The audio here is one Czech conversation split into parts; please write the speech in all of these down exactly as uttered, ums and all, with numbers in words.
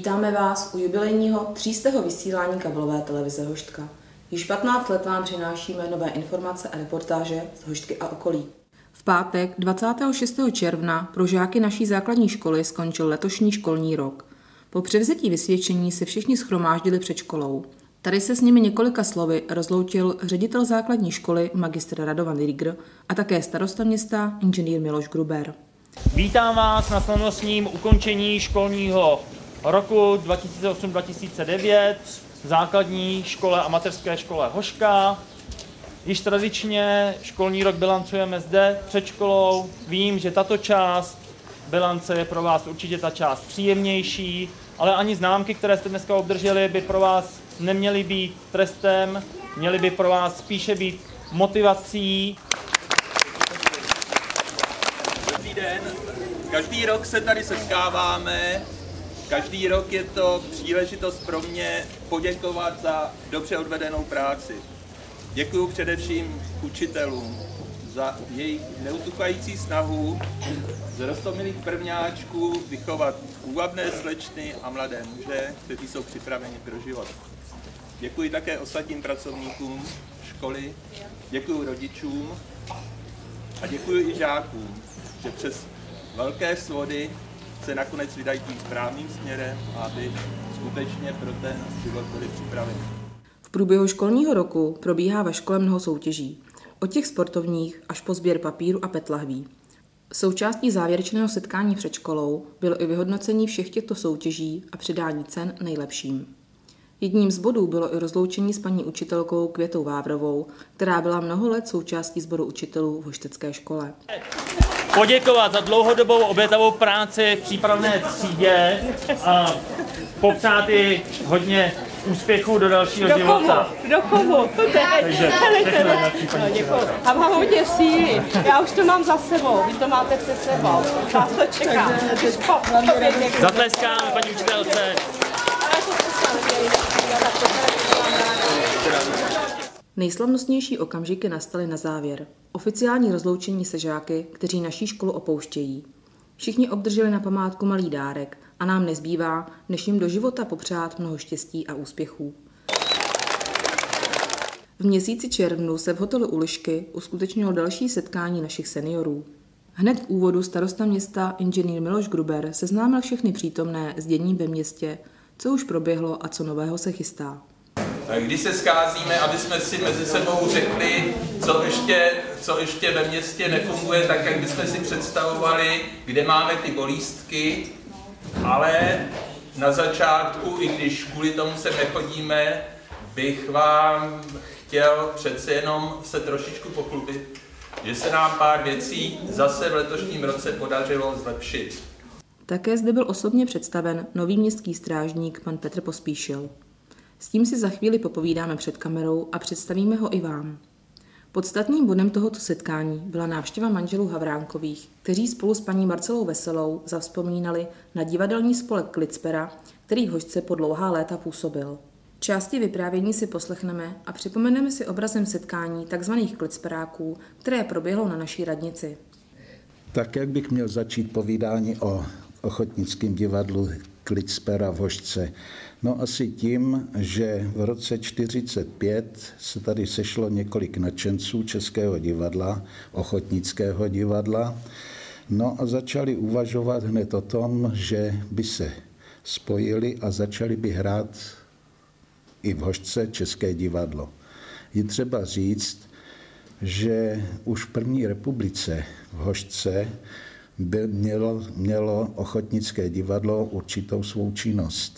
Vítáme vás u jubilejního třístého vysílání kablové televize Hoštka. Již patnáct let vám přinášíme nové informace a reportáže z Hoštky a okolí. V pátek dvacátého šestého června pro žáky naší základní školy skončil letošní školní rok. Po převzetí vysvědčení se všichni shromáždili před školou. Tady se s nimi několika slovy rozloučil ředitel základní školy magistr Radovan Rieger a také starosta města inženýr Miloš Gruber. Vítám vás na slavnostním ukončení školního roku dva tisíce osm dva tisíce devět v základní škole a mateřské škole Hoška. Již tradičně školní rok bilancujeme zde před školou. Vím, že tato část bilance je pro vás určitě ta část příjemnější, ale ani známky, které jste dneska obdrželi, by pro vás neměly být trestem, měly by pro vás spíše být motivací. Dobrý den. Každý rok se tady setkáváme. Každý rok je to příležitost pro mě poděkovat za dobře odvedenou práci. Děkuji především učitelům za jejich neutuchající snahu z roztomilých prvňáčků vychovat úvabné slečny a mladé muže, kteří jsou připraveni pro život. Děkuji také ostatním pracovníkům školy, děkuji rodičům a děkuji i žákům, že přes velké svody se nakonec vydají tím správným směrem, aby skutečně pro ten život byli připraveni. V průběhu školního roku probíhá ve škole mnoho soutěží, od těch sportovních až po sběr papíru a pet lahví. Součástí závěrečného setkání před školou bylo i vyhodnocení všech těchto soutěží a předání cen nejlepším. Jedním z bodů bylo i rozloučení s paní učitelkou Květou Vávrovou, která byla mnoho let součástí sboru učitelů v hoštecké škole. Poděkovat za dlouhodobou obětavou práci v přípravné třídě a popřát i hodně úspěchů do dalšího do života. Komu? Do komu? Takže všechno nejlepší, paní učitelko. A mám hodně síly. Já už to mám za sebou, vy to máte před sebou. Vás to čeká. Zatleskáme paní učitelce. Nejslavnostnější okamžiky nastaly na závěr. Oficiální rozloučení se žáky, kteří naší školu opouštějí. Všichni obdrželi na památku malý dárek a nám nezbývá, než jim do života popřát mnoho štěstí a úspěchů. V měsíci červnu se v hotelu U Lišky uskutečnilo další setkání našich seniorů. Hned v úvodu starosta města inženýr Miloš Gruber seznámil všechny přítomné s děním ve městě, co už proběhlo a co nového se chystá. Když se scházíme, aby jsme si mezi sebou řekli, co ještě, co ještě ve městě nefunguje tak, jak bychom si představovali, kde máme ty bolístky, ale na začátku, i když kvůli tomu se nechodíme, bych vám chtěl přece jenom se trošičku pochlubit, že se nám pár věcí zase v letošním roce podařilo zlepšit. Také zde byl osobně představen nový městský strážník pan Petr Pospíšil. S tím si za chvíli popovídáme před kamerou a představíme ho i vám. Podstatným bodem tohoto setkání byla návštěva manželů Havránkových, kteří spolu s paní Marcelou Veselou zavzpomínali na divadelní spolek Klицpera, který v Hošce po dlouhá léta působil. Části vyprávění si poslechneme a připomeneme si obrazem setkání tzv. Klицperáků, které proběhlo na naší radnici. Tak jak bych měl začít povídání o ochotnickém divadlu Klицpera v Hošce? No asi tím, že v roce čtyřicet pět se tady sešlo několik nadšenců Českého divadla, ochotnického divadla, no a začali uvažovat hned o tom, že by se spojili a začali by hrát i v Hošce České divadlo. Je třeba říct, že už v první republice v Hošce by mělo, mělo ochotnické divadlo určitou svou činnost.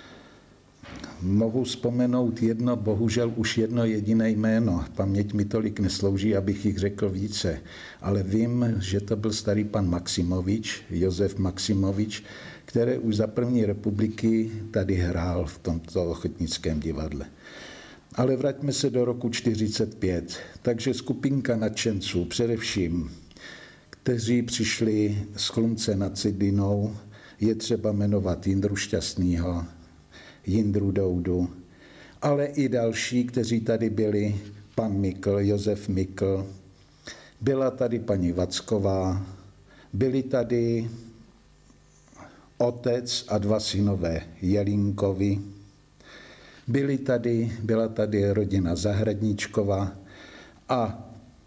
Mohu vzpomenout jedno, bohužel už jedno jediné jméno. Paměť mi tolik neslouží, abych jich řekl více. Ale vím, že to byl starý pan Maximovič, Josef Maximovič, který už za první republiky tady hrál v tomto ochotnickém divadle. Ale vraťme se do roku čtyřicet pět. Takže skupinka nadšenců, především, kteří přišli z Chlumce nad Cidlinou, je třeba jmenovat Jindru Šťastnýho, Jindru Doudu, ale i další, kteří tady byli, pan Mikl, Josef Mikl, byla tady paní Vacková, byli tady otec a dva synové Jelínkovi. Byli tady, byla tady rodina Zahradníčková a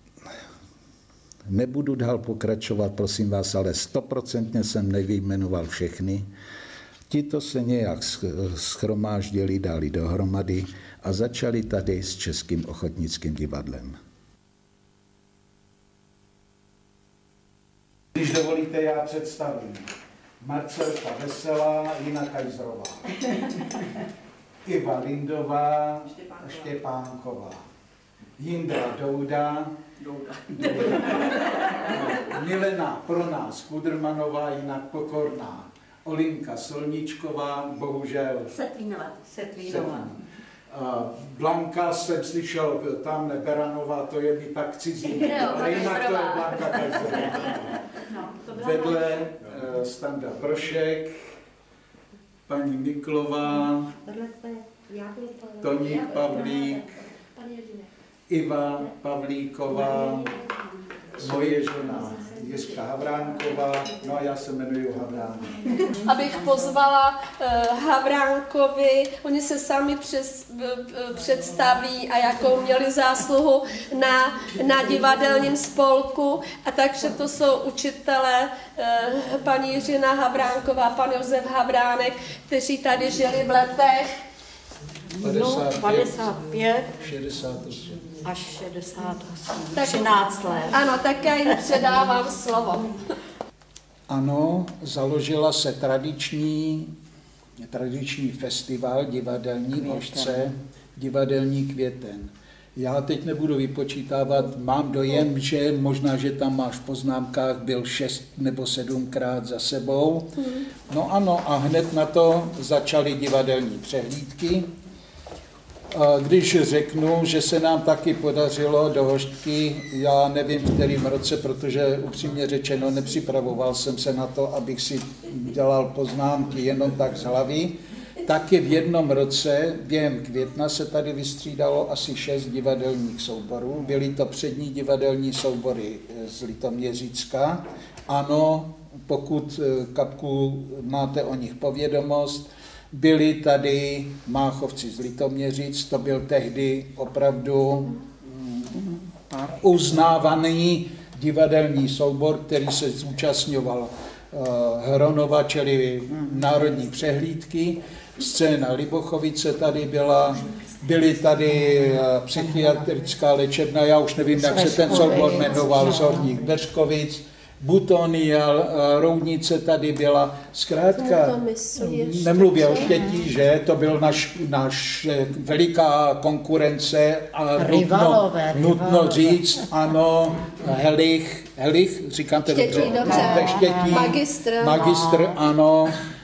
nebudu dál pokračovat, prosím vás, ale stoprocentně jsem nevyjmenoval všechny. Tito se nějak schromáždili, dali dohromady a začali tady s Českým ochotnickým divadlem. Když dovolíte, já představím Marcelka Veselá, Jina Kajzrová, Iva Lindová, Štěpánková, Štěpánková. Jindra Douda, Douda. Milena pro nás Kudrmanová, jinak Pokorná, Olinka Solničková, bohužel Setlínová. Setlínová. Blanka jsem slyšel, tamhle Beranová, to je mi tak cizí, ale jinak to je Blanka Kajzerová. Vedle Standa Brošek, paní Miklová, Toník Pavlík, Iva Pavlíková, moje žena Jiřka Havránková, no a já se jmenuji Havránek. Abych pozvala uh, Havránkovi, oni se sami přes, uh, představí a jakou měli zásluhu na, na divadelním spolku. A takže to jsou učitelé, uh, paní Jiřina Havránková, pan Josef Havránek, kteří tady žili v letech padesát pět šedesát osm až šedesát osm, třináct let. Ano, tak já jim předávám slovo. Ano, založila se tradiční, tradiční festival divadelní v Hošce, Divadelní květen. Já teď nebudu vypočítávat, mám dojem, že možná, že tam máš v poznámkách, byl šest nebo sedmkrát za sebou. No ano, a hned na to začaly divadelní přehlídky. Když řeknu, že se nám taky podařilo do Hoštky, já nevím v kterém roce, protože upřímně řečeno nepřipravoval jsem se na to, abych si dělal poznámky jenom tak z hlavy, taky v jednom roce během května se tady vystřídalo asi šest divadelních souborů. Byly to přední divadelní soubory z Litoměřicka. Ano, pokud, Kapku, máte o nich povědomost, byli tady Máchovci z Litoměřic, to byl tehdy opravdu uznávaný divadelní soubor, který se zúčastňoval Hronova, čili národní přehlídky. Scéna Libochovice tady byla, byly tady psychiatrická léčebna, já už nevím, jak se ten soubor jmenoval, Zorník Beřkovic, Butonia, Roudnice tady byla, zkrátka, nemluvě o Štětí, že to byl naš, naš veliká konkurence a nutno, nutno říct, ano, Helich, Helich, říkám to dobře, dobře. Štětí, magistr, magistr, ano,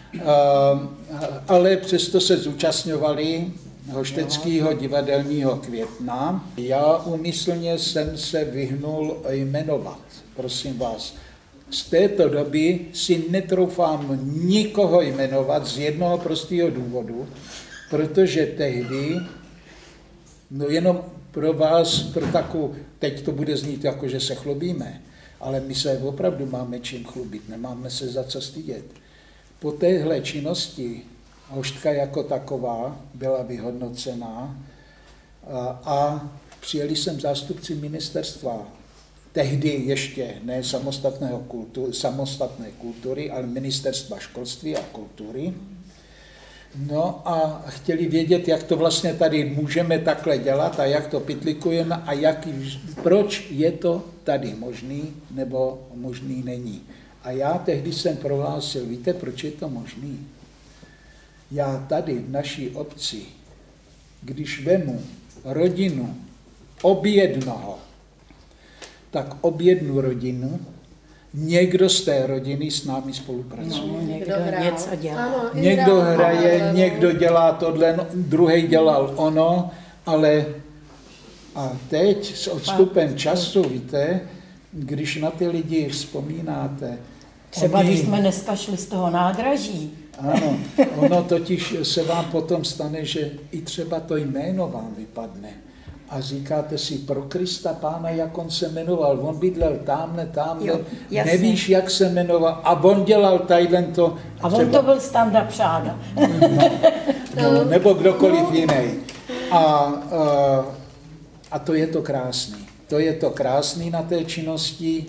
ale přesto se zúčastňovali Hošteckého divadelního května. Já úmyslně jsem se vyhnul jmenovat, prosím vás. Z této doby si netroufám nikoho jmenovat z jednoho prostého důvodu, protože tehdy, no jenom pro vás, pro takovou, teď to bude znít jako, že se chlubíme, ale my se opravdu máme čím chlubit, nemáme se za co stydět. Po téhle činnosti Hoštka jako taková byla vyhodnocená a, a přijeli sem zástupci ministerstva, tehdy ještě ne samostatného kultu, samostatné kultury, ale ministerstva školství a kultury. No a chtěli vědět, jak to vlastně tady můžeme takhle dělat a jak to pitlikujeme a jak, proč je to tady možný nebo možný není. A já tehdy jsem prohlásil, víte, proč je to možný? Já tady v naší obci, když vemu rodinu objednoho, tak objednu rodinu, někdo z té rodiny s námi spolupracuje. No, někdo něco dělá. Ano, někdo hraje, někdo dělá tohle, no, druhý dělal ono, ale a teď s odstupem času, víte, když na ty lidi vzpomínáte. Třeba oni, když jsme dneska šli z toho nádraží. Ano, ono totiž se vám potom stane, že i třeba to jméno vám vypadne. A říkáte si, pro Krista Pána, jak on se jmenoval, on bydlel tamhle, tamhle, Jo, jasně. nevíš, jak se jmenoval, a on dělal tadyhle to. A on to byl Standa Přáda. No, nebo kdokoliv jiný. A, a, a to je to krásný. To je to krásný na té činnosti.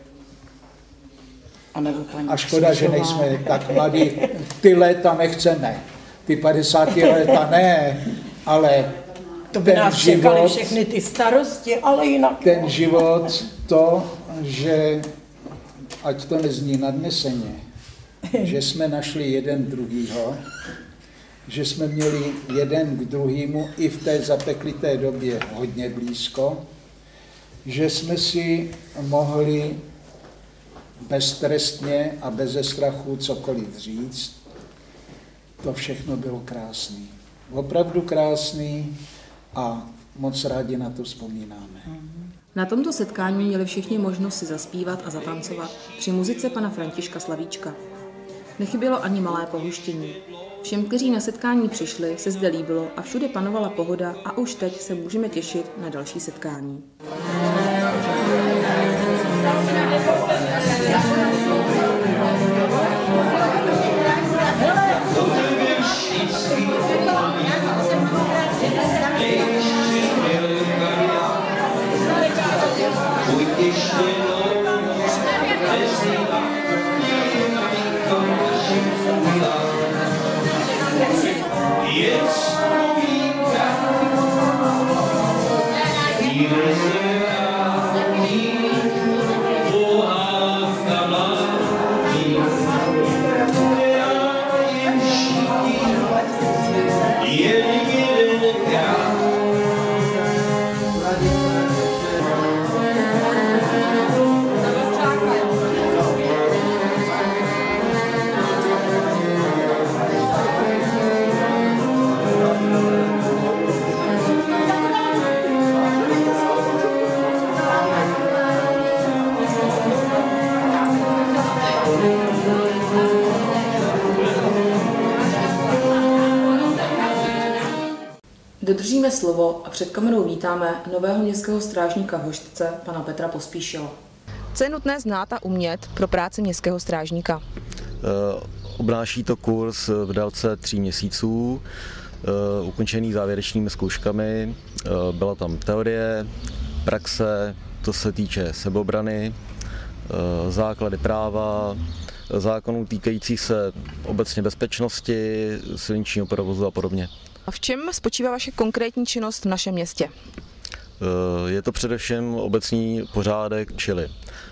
A, nebo paní A škoda, že Křížová. nejsme tak mladí. Ty léta nechceme. Ty padesátá léta ne, ale To by ten nás čekaly život, všechny ty starosti, ale jinak. ten život, to, že, ať to nezní nadneseně, že jsme našli jeden druhýho, že jsme měli jeden k druhému i v té zapeklité době hodně blízko, že jsme si mohli beztrestně a beze strachu cokoliv říct, to všechno bylo krásný. Opravdu krásný a moc rádi na to vzpomínáme. Na tomto setkání měli všichni možnost si zaspívat a zatancovat při muzice pana Františka Slavíčka. Nechybělo ani malé pohuštění. Všem, kteří na setkání přišli, se zde líbilo a všude panovala pohoda a už teď se můžeme těšit na další setkání. Dodržíme slovo a před kamerou vítáme nového městského strážníka v Hoštce, pana Petra Pospíšila. Co je nutné znát a umět pro práci městského strážníka? Obnáší to kurz v délce tří měsíců, ukončený závěrečnými zkouškami. Byla tam teorie, praxe, to se týče sebeobrany, základy práva, zákonů týkajících se obecně bezpečnosti, silničního provozu a podobně. A v čem spočívá vaše konkrétní činnost v našem městě? Je to především obecní pořádek, čili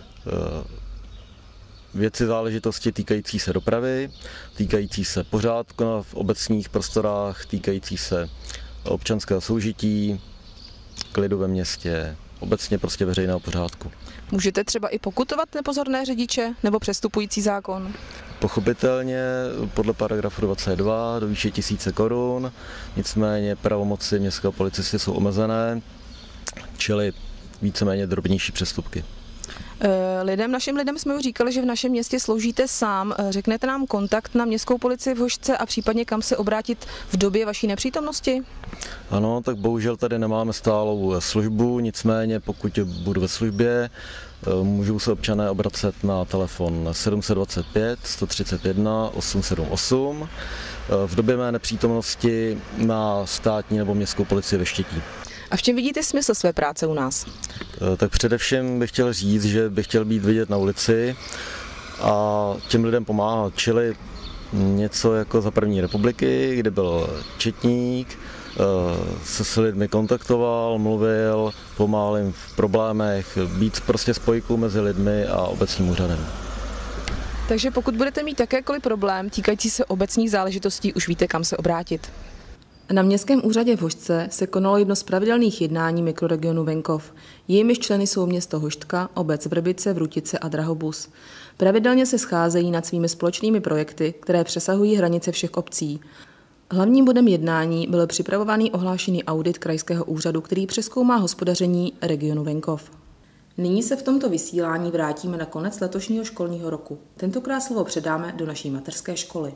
věci záležitosti týkající se dopravy, týkající se pořádku v obecních prostorách, týkající se občanského soužití, klidu ve městě, obecně prostě veřejného pořádku. Můžete třeba i pokutovat nepozorné řidiče nebo přestupující zákon? Pochopitelně podle paragrafu dvacet dva do výše tisíce korun, nicméně pravomoci městského policisty jsou omezené, čili víceméně drobnější přestupky. Lidem, našim lidem jsme už říkali, že v našem městě sloužíte sám. Řeknete nám kontakt na městskou policii v Hoštce a případně kam se obrátit v době vaší nepřítomnosti? Ano, tak bohužel tady nemáme stálou službu, nicméně pokud budu ve službě, můžou se občané obracet na telefon sedm set dvacet pět sto třicet jedna osm set sedmdesát osm, v době mé nepřítomnosti na státní nebo městskou policii ve Štětí. A v čem vidíte smysl své práce u nás? Tak především bych chtěl říct, že bych chtěl být vidět na ulici a těm lidem pomáhat, čili něco jako za první republiky, kdy byl četník, se s lidmi kontaktoval, mluvil, pomáhal jim v problémech, být prostě spojkou mezi lidmi a obecním úřadem. Takže pokud budete mít jakékoliv problém týkající se obecních záležitostí, už víte, kam se obrátit. Na Městském úřadě v Hoštce se konalo jedno z pravidelných jednání mikroregionu Venkov. Jejímiž členy jsou město Hoštka, obec Vrbice, Vrutice a Drahobus. Pravidelně se scházejí nad svými společnými projekty, které přesahují hranice všech obcí. Hlavním bodem jednání byl připravovaný ohlášený audit krajského úřadu, který přezkoumá hospodaření regionu Venkov. Nyní se v tomto vysílání vrátíme na konec letošního školního roku. Tentokrát slovo předáme do naší mateřské školy.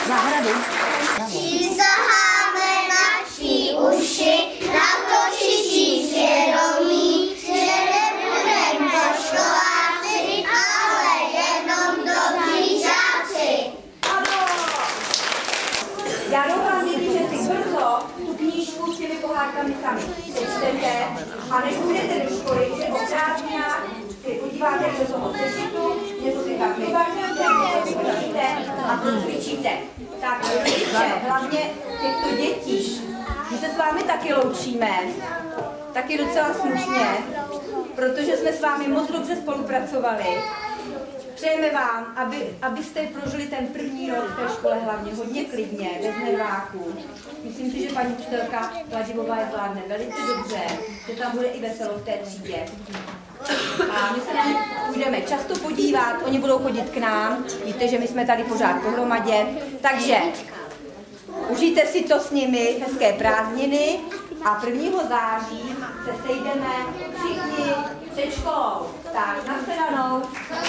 zahradu. Přísaháme na čí uši, na to čičí svědomí, že nebudem doškoláci, ale jenom dobří žáci. Já doufám, že si brzo tu knížku s těmi pohádkami sami přečtete a než budete do školy, že o prázdninách si podíváte do toho sešitu, něco si tak vyvažujete, něco si počíte a to cvičíte. Tak rodiče, hlavně těchto dětí, my se s vámi taky loučíme, taky docela slušně, protože jsme s vámi moc dobře spolupracovali. Přejeme vám, aby, abyste prožili ten první rok v té škole hlavně hodně klidně, bez nerváků. Myslím si, že paní učitelka Kladivová je zvládne velice dobře, že tam bude i veselo v té třídě. A my se na ně půjdeme často podívat, oni budou chodit k nám, víte, že my jsme tady pořád pohromadě, takže užijte si to s nimi, hezké prázdniny a prvního září se sejdeme všichni před školou. Tak, nashledanou.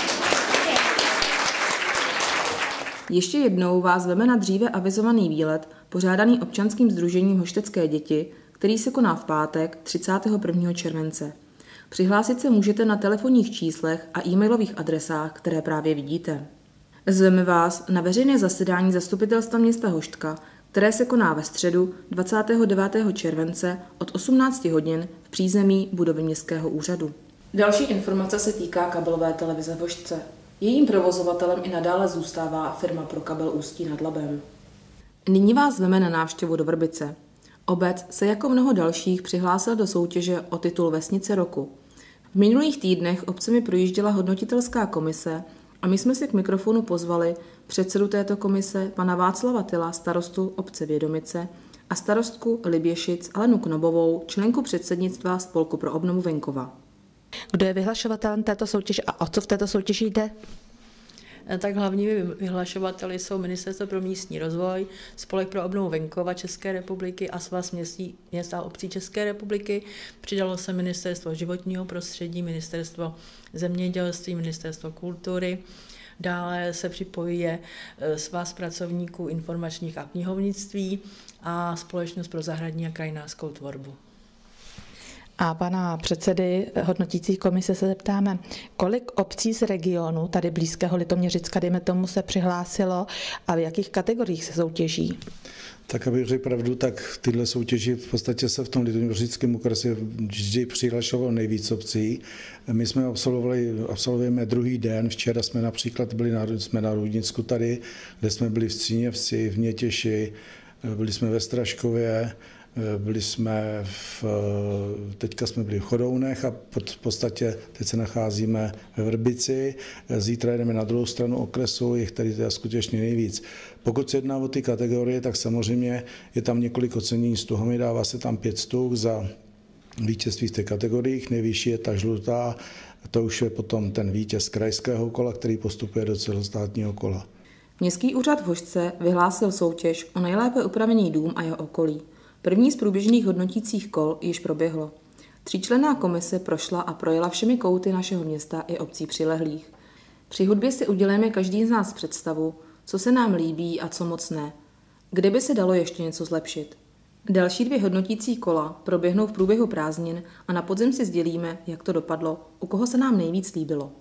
Ještě jednou vás veme na dříve avizovaný výlet, pořádaný občanským sdružením Hoštecké děti, který se koná v pátek třicátého prvního července. Přihlásit se můžete na telefonních číslech a e-mailových adresách, které právě vidíte. Zveme vás na veřejné zasedání Zastupitelstva města Hoštka, které se koná ve středu dvacátého devátého července od osmnácti hodin v přízemí budovy Městského úřadu. Další informace se týká kabelové televize v Hoštce. Jejím provozovatelem i nadále zůstává firma Pro kabel Ústí nad Labem. Nyní vás zveme na návštěvu do Vrbice. Obec se jako mnoho dalších přihlásil do soutěže o titul Vesnice roku. V minulých týdnech obcemi projížděla hodnotitelská komise a my jsme si k mikrofonu pozvali předsedu této komise, pana Václava Tyla, starostu obce Vědomice, a starostku Liběšic Alenu Knobovou, členku předsednictva Spolku pro obnovu venkova. Kdo je vyhlašovatelem této soutěže a o co v této soutěži jde? Tak hlavními vyhlašovateli jsou Ministerstvo pro místní rozvoj, Spolek pro obnovu venkova České republiky a Svaz městí, měst a obcí České republiky. Přidalo se Ministerstvo životního prostředí, Ministerstvo zemědělství, Ministerstvo kultury. Dále se připojuje Svaz pracovníků informačních a knihovnictví a Společnost pro zahradní a krajinářskou tvorbu. A pana předsedy hodnotící komise se zeptáme, kolik obcí z regionu, tady blízkého Litoměřicka, dejme tomu, se přihlásilo a v jakých kategoriích se soutěží? Tak abych řekl pravdu, tak tyhle soutěži v podstatě se v tom Litoměřickém okrese vždy přihlašovalo nejvíc obcí. My jsme absolvovali, absolvujeme druhý den, včera jsme například byli na, jsme na Rudnicku tady, kde jsme byli v Cíněvci, v Mětěši, byli jsme ve Straškově, byli jsme v, teďka jsme byli v Chodounech a v podstatě teď se nacházíme ve Vrbici. Zítra jdeme na druhou stranu okresu, jich tady je skutečně nejvíc. Pokud se jedná o ty kategorie, tak samozřejmě je tam několik ocenění, z toho mi dává se tam pět stuk za vítězství v těch kategoriích. Nejvyšší je ta žlutá, to už je potom ten vítěz krajského kola, který postupuje do celostátního kola. Městský úřad v Hošťce vyhlásil soutěž o nejlépe upravený dům a jeho okolí. První z průběžných hodnotících kol již proběhlo. Tříčlenná komise prošla a projela všemi kouty našeho města i obcí přilehlých. Při hudbě si uděláme každý z nás představu, co se nám líbí a co moc ne. Kde by se dalo ještě něco zlepšit. Další dvě hodnotící kola proběhnou v průběhu prázdnin a na podzim si sdělíme, jak to dopadlo, u koho se nám nejvíc líbilo.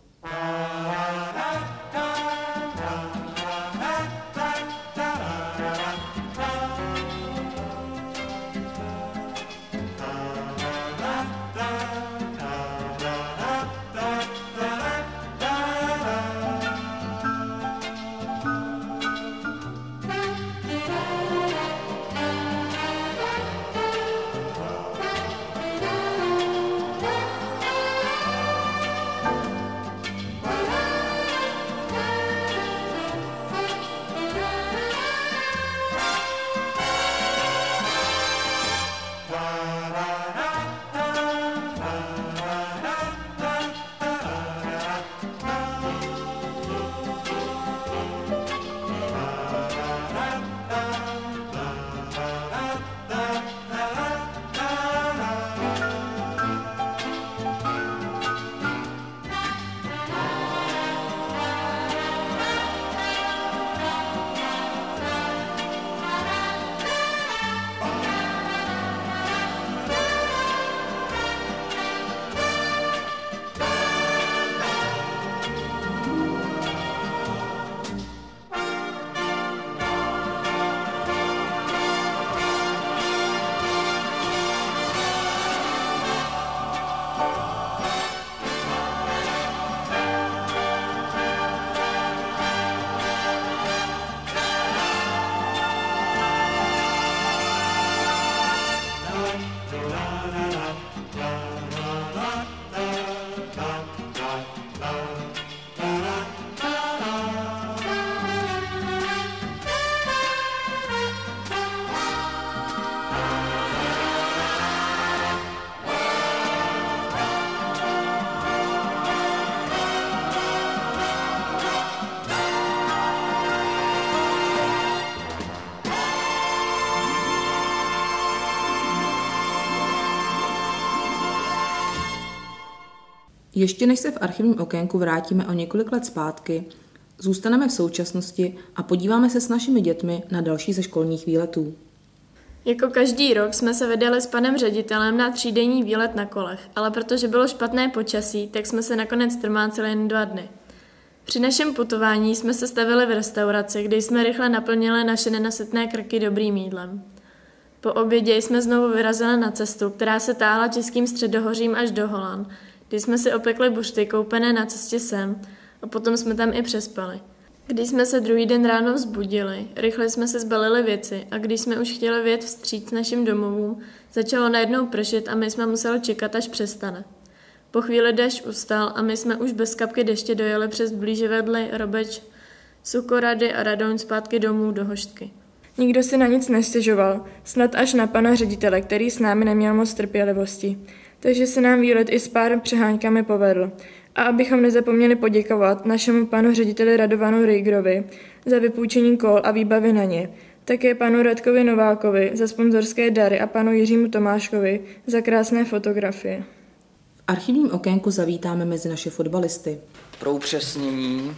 Ještě než se v archivním okénku vrátíme o několik let zpátky, zůstaneme v současnosti a podíváme se s našimi dětmi na další ze školních výletů. Jako každý rok jsme se vydali s panem ředitelem na třídenní výlet na kolech, ale protože bylo špatné počasí, tak jsme se nakonec trmáceli jen dva dny. Při našem putování jsme se stavili v restauraci, kde jsme rychle naplnili naše nenasytné krky dobrým jídlem. Po obědě jsme znovu vyrazili na cestu, která se táhla českým středohořím až do Holan, kdy jsme si opekli bušty koupené na cestě sem a potom jsme tam i přespali. Když jsme se druhý den ráno vzbudili, rychle jsme se zbalili věci a když jsme už chtěli vyjet vstříc našim domovům, začalo najednou pršet a my jsme museli čekat, až přestane. Po chvíli déšť ustal a my jsme už bez kapky deště dojeli přes Blíživedly, Robeč, Sukorady a Radoň zpátky domů do Hoštky. Nikdo si na nic nestěžoval, snad až na pana ředitele, který s námi neměl moc trpělivosti. Takže se nám výlet i s pár přeháňkami povedl. A abychom nezapomněli poděkovat našemu panu řediteli Radovanu Rejgrovi za vypůjčení kol a výbavy na ně, také panu Radkovi Novákovi za sponzorské dary a panu Jiřímu Tomáškovi za krásné fotografie. V archivním okénku zavítáme mezi naše fotbalisty. Pro upřesnění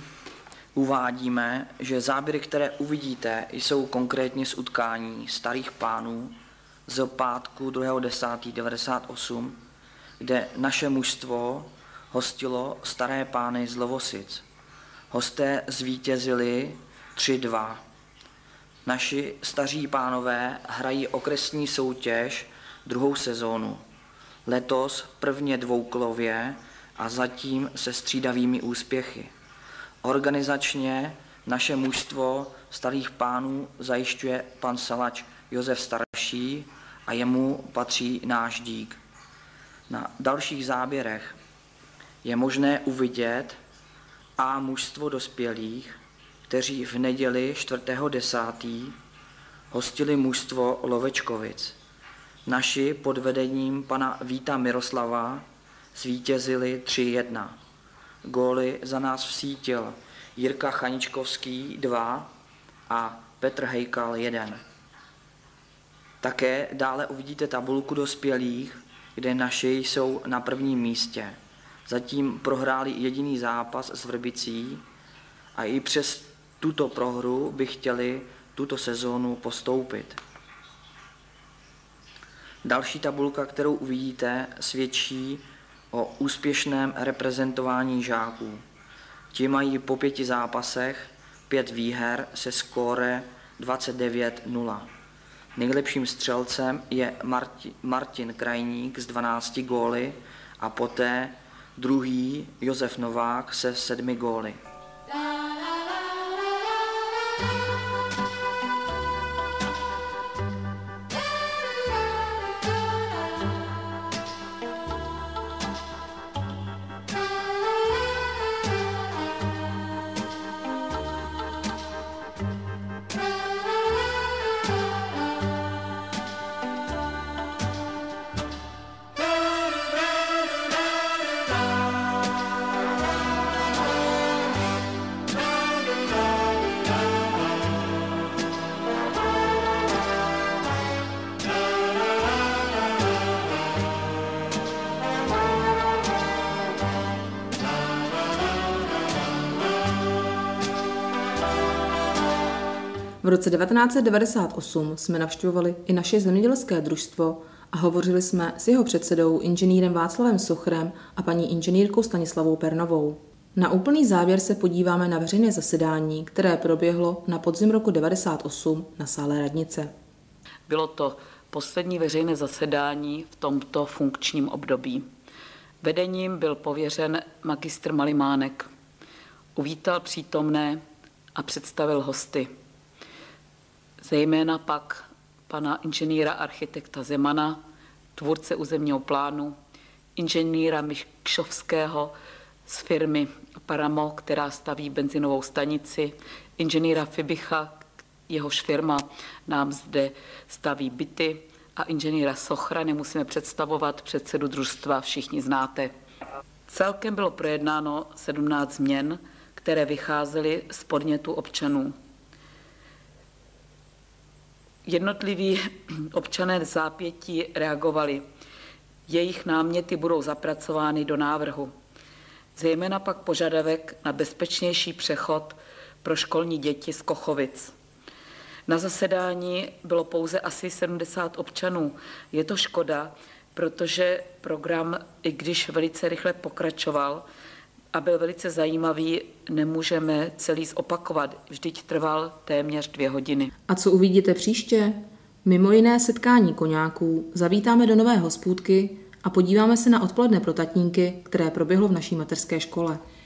uvádíme, že záběry, které uvidíte, jsou konkrétně z utkání starých pánů z pátku druhého desátého devadesát osm, kde naše mužstvo hostilo staré pány z Lovosic. Hosté zvítězili tři dva. Naši staří pánové hrají okresní soutěž druhou sezónu. Letos prvně dvoukolově a zatím se střídavými úspěchy. Organizačně naše mužstvo starých pánů zajišťuje pan salač Josef Starší a jemu patří náš dík. Na dalších záběrech je možné uvidět a mužstvo dospělých, kteří v neděli čtvrtého desátého hostili mužstvo Lovečkovic. Naši pod vedením pana Víta Miroslava zvítězili tři jedna. Góly za nás vsítil Jirka Chaničkovský dva a Petr Hejkal jeden. Také dále uvidíte tabulku dospělých, kde naši jsou na prvním místě. Zatím prohráli jediný zápas s Vrbicí a i přes tuto prohru by chtěli tuto sezónu postoupit. Další tabulka, kterou uvidíte, svědčí o úspěšném reprezentování žáků. Ti mají po pěti zápasech pět výher se skóre dvacet devět nula. Nejlepším střelcem je Marti, Martin Krajník s dvanácti góly a poté druhý Josef Novák se sedmi góly. V roce devatenáct set devadesát osm jsme navštěvovali i naše zemědělské družstvo a hovořili jsme s jeho předsedou inženýrem Václavem Sochrem a paní inženýrkou Stanislavou Pernovou. Na úplný závěr se podíváme na veřejné zasedání, které proběhlo na podzim roku devadesát osm na sále radnice. Bylo to poslední veřejné zasedání v tomto funkčním období. Vedením byl pověřen magistr Malimánek. Uvítal přítomné a představil hosty. Zejména pak pana inženýra architekta Zemana, tvůrce územního plánu, inženýra Mikšovského z firmy Paramo, která staví benzinovou stanici, inženýra Fibicha, jehož firma nám zde staví byty, a inženýra Sochra, nemusíme představovat, předsedu družstva všichni znáte. Celkem bylo projednáno sedmnáct změn, které vycházely z podnětu občanů. Jednotliví občané zápětí reagovali. Jejich náměty budou zapracovány do návrhu. Zejména pak požadavek na bezpečnější přechod pro školní děti z Kochovic. Na zasedání bylo pouze asi sedmdesát občanů. Je to škoda, protože program, i když velice rychle pokračoval a byl velice zajímavý, nemůžeme celý zopakovat. Vždyť trval téměř dvě hodiny. A co uvidíte příště? Mimo jiné setkání koňáků zavítáme do Nové Hospůdky a podíváme se na odpoledne pro tatínky, které proběhlo v naší mateřské škole.